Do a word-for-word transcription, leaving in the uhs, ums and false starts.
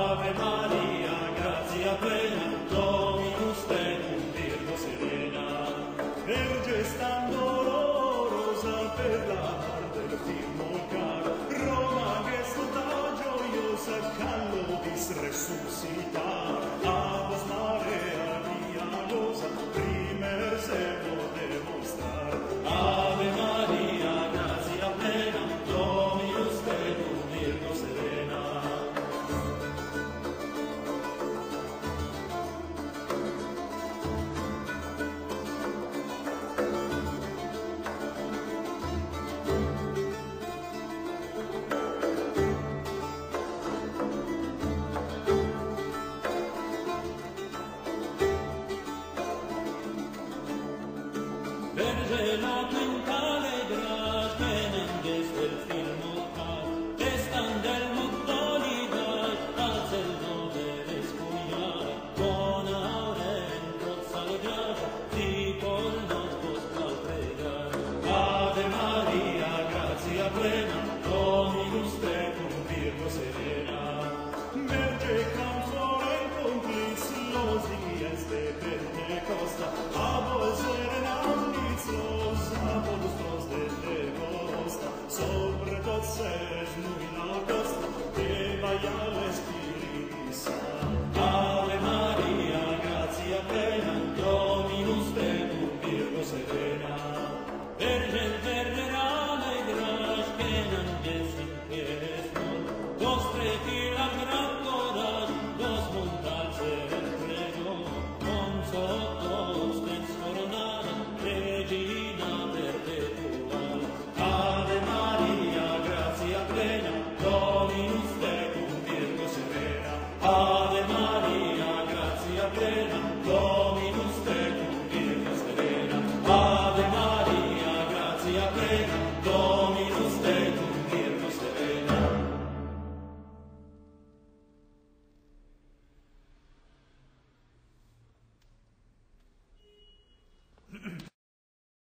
Ave Maria, grazia plena, Dominus tecum, Virgo serena. Verge stando dolorosa per la mar del firmo caro, Roma che sta gioiosa, callodis resuscitar. Avos Maria piadosa, primer servo demostrar. Ave Maria, grazia plena, Dominus tecum, Virgo serena. Verge la mentale gras, menendes del firmo car, estan del muctolidad, al celdo del escuyar, bona hora en trozalograr, tipo nos vos cal pregar. Ave Maria, grazia plena, Dominus tecum, Virgo serena. Verge canzone compliz, los dies de Pentecosta, a vos serena. Los apostros de Tegosta, sobre tot ses nui la costa, de vaial Spiritus Sancti. Ave Maria, grazia plena, Dominus tecum, Virgo serena. Vergem vergera alegras, que nandes in quieres non, vostre fila gran coras, dos montats el pleno, con sotos tens coronada, Regina perpetual. Ave Maria, grazia plena, Dominus tecum, Virgo serena. Ave Maria, grazia plena, Dominus tecum, Virgo serena. Ave Maria, grazia plena, Dominus